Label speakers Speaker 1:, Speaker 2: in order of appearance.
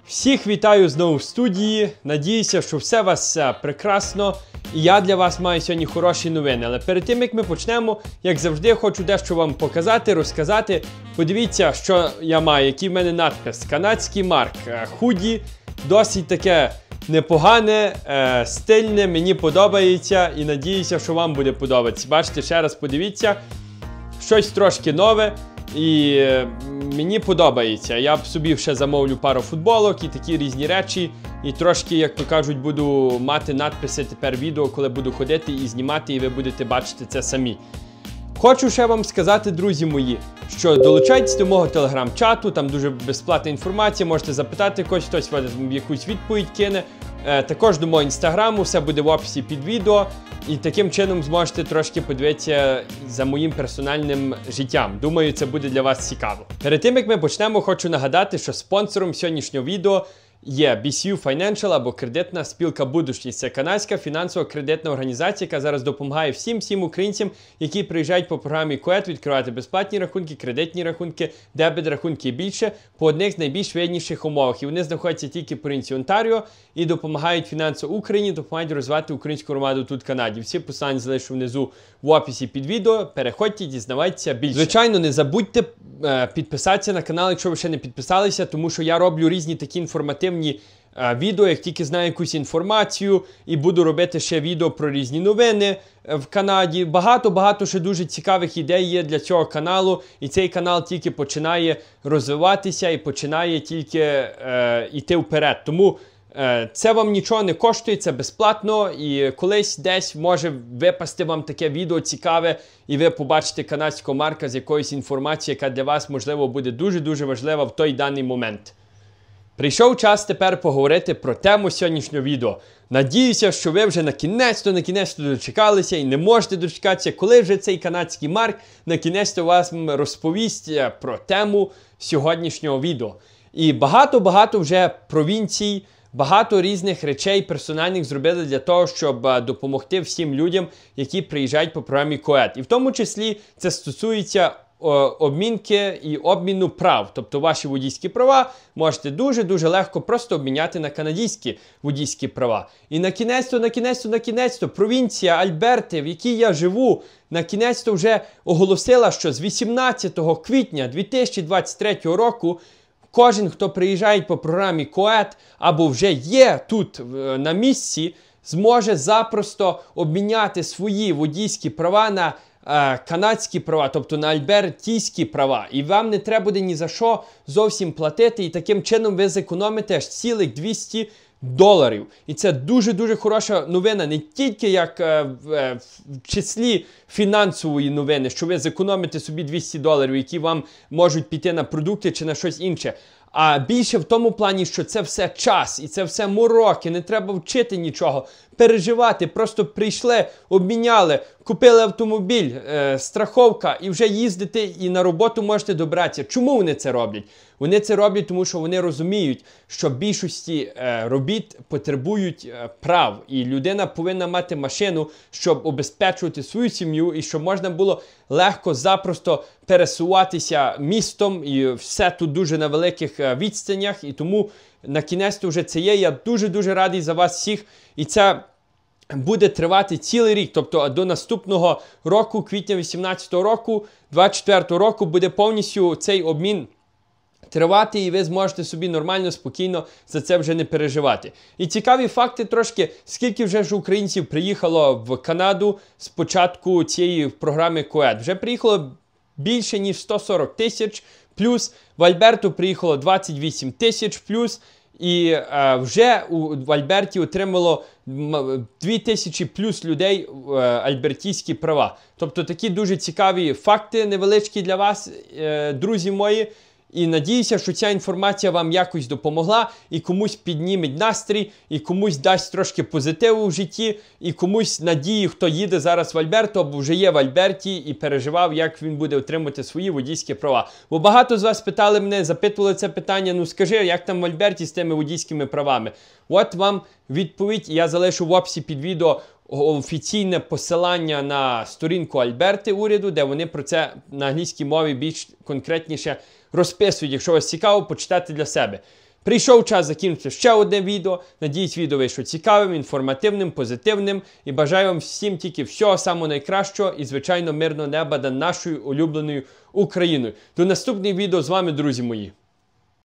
Speaker 1: Всіх вітаю знову в студії. Надіюся, що все у вас прекрасно. І я для вас маю сьогодні хороші новини. Але перед тим, як ми почнемо, як завжди, хочу дещо вам показати, розказати. Подивіться, що я маю, який в мене надпис. Канадський марк. Худі. Досить таке непогане, стильне, мені подобається. І надіюся, що вам буде подобатися. Бачите, ще раз подивіться. Щось трошки нове. І мені подобається. Я б собі ще замовлю пару футболок і такі різні речі. І трошки, як то кажуть, буду мати надписи тепер відео, коли буду ходити і знімати, і ви будете бачити це самі. Хочу ще вам сказати, друзі мої, що долучайтесь до мого телеграм-чату, там дуже безплатна інформація, можете запитати когось, хтось вам якусь відповідь кине. Також до мого інстаграму, все буде в описі під відео. І таким чином зможете трошки подивитися за моїм персональним життям. Думаю, це буде для вас цікаво. Перед тим, як ми почнемо, хочу нагадати, що спонсором сьогоднішнього відео є BCU Financial або кредитна спілка будущність. Це канадська фінансово-кредитна організація, яка зараз допомагає всім українцям, які приїжджають по програмі КОЕД, відкривати безплатні рахунки, кредитні рахунки, дебет-рахунки і більше по одних з найбільш вигідніших умовах. І вони знаходяться тільки в провінції Онтаріо і допомагають фінансово Україні, допомагають розвивати українську громаду тут в Канаді. Всі посилання залишу внизу в описі під відео. Переходьте, дізнавайтеся більше. Звичайно, не забудьте підписатися на канал, якщо ви ще не підписалися, тому що я роблю різні такі інформативні відео, як тільки знаю якусь інформацію, і буду робити ще відео про різні новини в Канаді. Багато ще дуже цікавих ідей є для цього каналу, і цей канал тільки починає розвиватися і починає тільки йти вперед. Тому це вам нічого не коштує, це безплатно, і колись десь може випасти вам таке відео цікаве, і ви побачите канадського марка з якоюсь інформацією, яка для вас, можливо, буде дуже-дуже важлива в той даний момент. Прийшов час тепер поговорити про тему сьогоднішнього відео. Надіюся, що ви вже на кінець-то дочекалися і не можете дочекатися, коли вже цей канадський марк на кінець-то вас розповість про тему сьогоднішнього відео. І багато вже провінцій, багато різних речей персональних зробили для того, щоб допомогти всім людям, які приїжджають по програмі КОЕД. І в тому числі це стосується обмінки і обміну прав. Тобто ваші водійські права можете дуже легко просто обміняти на канадські водійські права. І на кінець-то провінція Альберти, в якій я живу, на кінець-то вже оголосила, що з 18 квітня 2023 року кожен, хто приїжджає по програмі КОЕД або вже є тут на місці, зможе запросто обміняти свої водійські права на канадські права, тобто на альбертійські права. І вам не треба буде ні за що зовсім платити, і таким чином ви зекономите аж цілих $200. І це дуже хороша новина, не тільки як в числі фінансової новини, що ви зекономите собі $200, які вам можуть піти на продукти чи на щось інше. А більше в тому плані, що це все час і це все мороки, не треба вчити нічого, переживати, просто прийшли, обміняли, купили автомобіль, страховка і вже їздите і на роботу можете добратися. Чому вони це роблять? Вони це роблять, тому що вони розуміють, що більшості робіт потребують прав. І людина повинна мати машину, щоб обезпечувати свою сім'ю і щоб можна було легко, запросто пересуватися містом. І все тут дуже на великих відстанях. І тому на кінець-то вже це є. Я дуже радий за вас всіх. І це буде тривати цілий рік, тобто до наступного року, квітня 2018 року, 2024 року буде повністю цей обмін тривати, і ви зможете собі нормально, спокійно за це вже не переживати. І цікаві факти трошки, скільки вже ж українців приїхало в Канаду з початку цієї програми КОЕД. Вже приїхало більше, ніж 140 тисяч, плюс в Альберту приїхало 28 тисяч, плюс, і вже в Альберті отримало 2000 плюс людей альбертійські права. Тобто такі дуже цікаві факти невеличкі для вас, друзі мої. І надіюся, що ця інформація вам якось допомогла, і комусь підніметь настрій, і комусь дасть трошки позитиву в житті, і комусь надії, хто їде зараз в Альберту, або вже є в Альберті і переживав, як він буде отримати свої водійські права. Бо багато з вас питали мене, запитували це питання, ну скажи, як там в Альберті з тими водійськими правами? От вам відповідь, я залишу в описі під відео офіційне посилання на сторінку Альберти уряду, де вони про це на англійській мові більш конкретніше розписують. Якщо вас цікаво, почитати для себе. Прийшов час закінчити ще одне відео. Надіюсь, відео вийшло цікавим, інформативним, позитивним. І бажаю вам всім тільки всього самого найкращого і, звичайно, мирного неба над нашою улюбленою Україною. До наступних відео з вами, друзі мої.